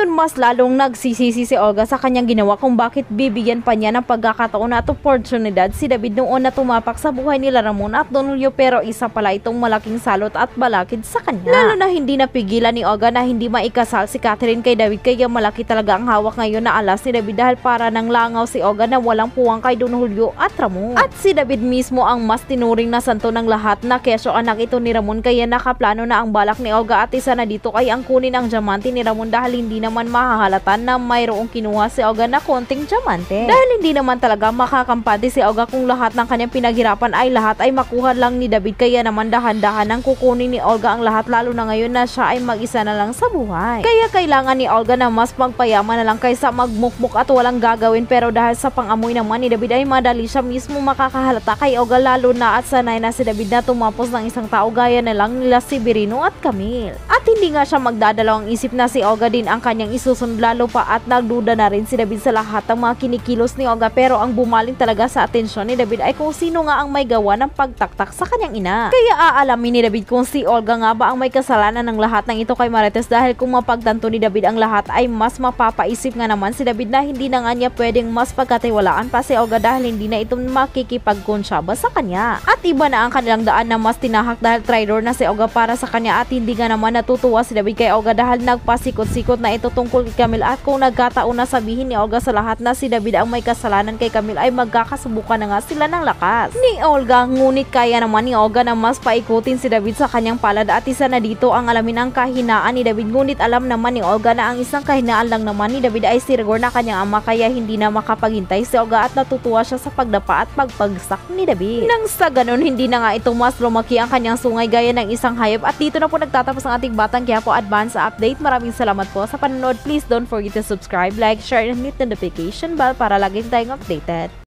Ngayon mas lalong nagsisisi si Olga sa kanyang ginawa kung bakit bibigyan pa niya ng pagkakataon at oportunidad si David noon na tumapak sa buhay nila Ramon at Don Julio, pero isa pala itong malaking salot at balakid sa kanya. Lalo na hindi napigilan ni Olga na hindi maikasal si Catherine kay David, kaya malaki talaga ang hawak ngayon na alas ni David dahil para nang langaw si Olga na walang puwang kay Don Julio at Ramon. At si David mismo ang mas tinuring na santo ng lahat na kesyo anak ito ni Ramon, kaya nakaplano na ang balak ni Olga at isa na dito ay ang kunin ang diamante ni Ramon dahil hindi naman mahahalatan na mayroong kinuha si Olga na konting diamante. Dahil hindi naman talaga makakampante si Olga kung lahat ng kanyang pinaghirapan ay lahat ay makuha lang ni David, kaya naman dahan-dahan ang kukunin ni Olga ang lahat, lalo na ngayon na siya ay mag-isa na lang sa buhay. Kaya kailangan ni Olga na mas magpayaman na lang kaysa magmukmuk at walang gagawin, pero dahil sa pangamoy naman ni David ay madali siya mismo makakahalata kay Olga, lalo na at sanay na si David na tumapos ng isang tao gaya na lang nila si Berino at Camille. At hindi nga siya magdadalawang isip na si Olga din ang kanyang isusunod, lalo pa at nagduda na rin si David sa lahat ng mga kinikilos ni Olga, pero ang bumaling talaga sa atensyon ni David ay kung sino nga ang may gawa ng pagtaktak sa kanyang ina. Kaya aalamin ni David kung si Olga nga ba ang may kasalanan ng lahat ng ito kay Marites, dahil kung mapagtanto ni David ang lahat ay mas mapapaisip nga naman si David na hindi na nga niya pwedeng mas pagkatiwalaan pa si Olga dahil hindi na ito makikipagkonsyaba sa kanya. At iba na ang kanilang daan na mas tinahak dahil traitor na si Olga para sa kanya, at hindi nga naman natutuwa si David kay Olga dahil nagpasikot-sikot na ito tungkol kay Camille, at kung nagkataon na sabihin ni Olga sa lahat na si David ang may kasalanan kay Camille ay magkakasubukan na nga sila ng lakas ni Olga. Ngunit kaya naman ni Olga na mas paikutin si David sa kanyang palad, at isa na dito ang alamin ang kahinaan ni David. Ngunit alam naman ni Olga na ang isang kahinaan lang naman ni David ay si Rigor na kanyang ama, kaya hindi na makapaghintay si Olga at natutuwa siya sa pagdapa at pagpagsak ni David. Nang sa ganun hindi na nga ito mas lumaki ang kanyang sungay gaya ng isang hayop. At dito na po nagtatapos ang ating Batang Quiapo Advance Update. Maraming salamat po sa panonood. Please don't forget to subscribe, like, share, and hit the notification bell para laging tayong updated.